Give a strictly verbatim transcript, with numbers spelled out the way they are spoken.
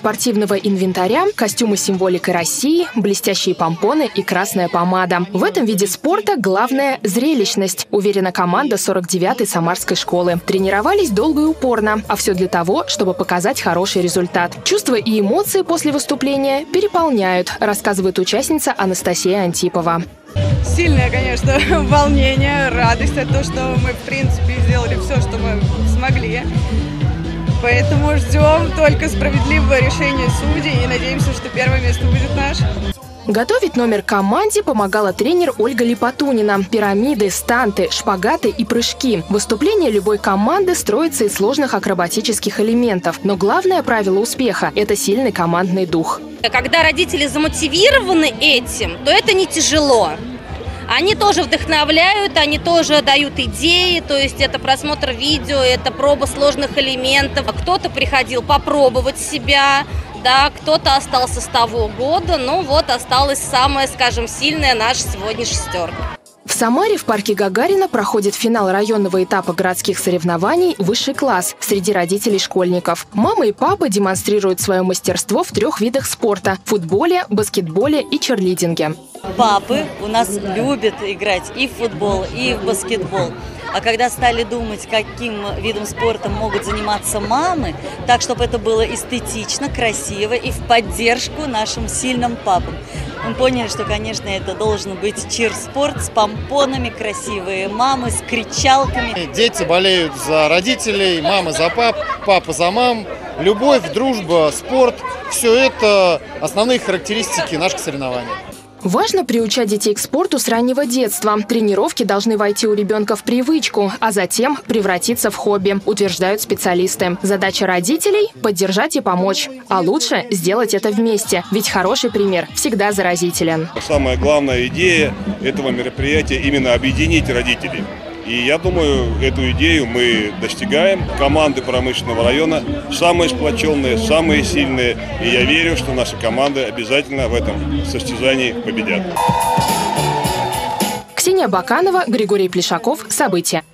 спортивного инвентаря, костюмы с символикой России, блестящие помпоны и красная помада. В этом виде спорта главное – зрелищность, уверена команда сорок девятой самарской школы. Тренировались долго и упорно, а все для того, чтобы показать хороший результат. Чувства и эмоции после выступления переполняют, рассказывает участница Анастасия Антипова. Сильное, конечно, волнение, радость от того, что мы, в принципе, сделали все, что мы смогли. Поэтому ждем только справедливого решения судей и надеемся, что первое место будет наше. Готовить номер команде помогала тренер Ольга Липатунина. Пирамиды, станты, шпагаты и прыжки. Выступление любой команды строится из сложных акробатических элементов. Но главное правило успеха – это сильный командный дух. Когда родители замотивированы этим, то это не тяжело. Они тоже вдохновляют, они тоже дают идеи, то есть это просмотр видео, это проба сложных элементов. Кто-то приходил попробовать себя, да, кто-то остался с того года, но вот осталась самая, скажем, сильная наша сегодня шестерка. В Самаре в парке Гагарина проходит финал районного этапа городских соревнований «Высший класс» среди родителей школьников. Мама и папа демонстрируют свое мастерство в трех видах спорта – футболе, баскетболе и черлидинге. Папы у нас любят играть и в футбол, и в баскетбол. А когда стали думать, каким видом спорта могут заниматься мамы, так, чтобы это было эстетично, красиво и в поддержку нашим сильным папам, мы поняли, что, конечно, это должен быть чир-спорт с помпонами, красивые мамы, с кричалками. Дети болеют за родителей, мамы за пап, папа за мам. Любовь, дружба, спорт – все это основные характеристики наших соревнований. Важно приучать детей к спорту с раннего детства. Тренировки должны войти у ребенка в привычку, а затем превратиться в хобби, утверждают специалисты. Задача родителей – поддержать и помочь. А лучше сделать это вместе, ведь хороший пример всегда заразителен. Самая главная идея этого мероприятия – именно объединить родителей. И я думаю, эту идею мы достигаем. Команды промышленного района самые сплоченные, самые сильные. И я верю, что наши команды обязательно в этом состязании победят. Ксения Баканова, Григорий Плешаков. События.